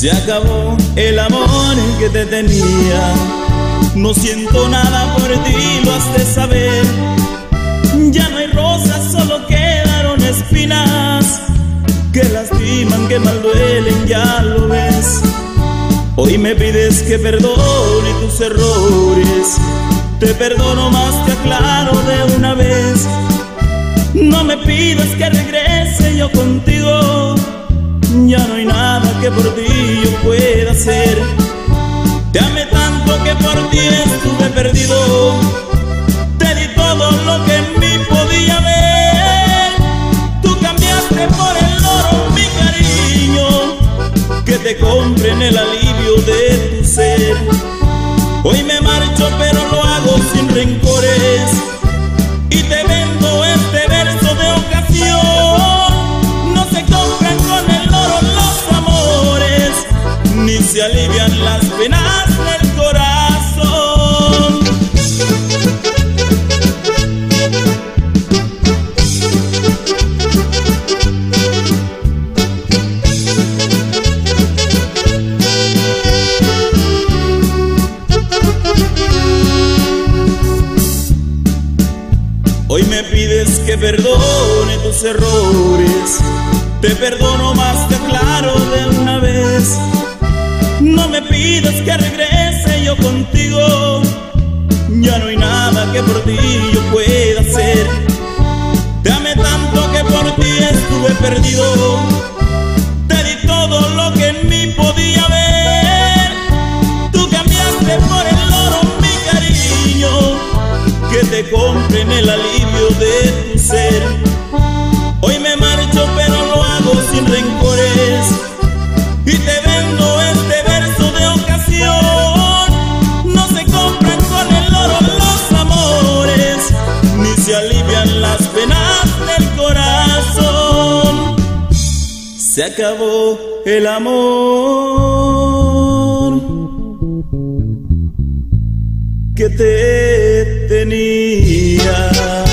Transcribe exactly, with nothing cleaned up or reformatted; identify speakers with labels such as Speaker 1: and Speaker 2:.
Speaker 1: Se acabó el amor que te tenía. No siento nada por ti, lo has de saber. Ya no hay rosas, solo quedaron espinas que lastiman, que mal duelen, ya lo ves. Hoy me pides que perdone tus errores. Te perdono más, te aclaro de una vez. No me pidas que regrese yo contigo. Ya no hay nada que por ti yo pueda hacer. Te amé tanto que por ti estuve perdido. Te di todo lo que en mí podía ver. Tú cambiaste por el oro mi cariño, que te compre en el alivio de tu ser. Hoy me marcho pero lo hago sin rencores, y te vendo este verso de ocasión. No se compran con el oro los amores, ni se alivian las penas del corazón. Hoy me pides que perdone tus errores. Te perdono más, te aclaro de una vez. No me pidas que regrese yo contigo. Ya no hay nada que por ti yo pueda hacer. Te amé tanto que por ti estuve perdido. Te di todo lo que en mí podía ver. Tú cambiaste por el oro mi cariño, que te compre en el alivio de tu ser. Hoy me marcho pero lo hago sin rencores, y te vendo este verso de ocasión. No se compran con el oro los amores, ni se alivian las penas del corazón. Se acabó el amor que te tenía.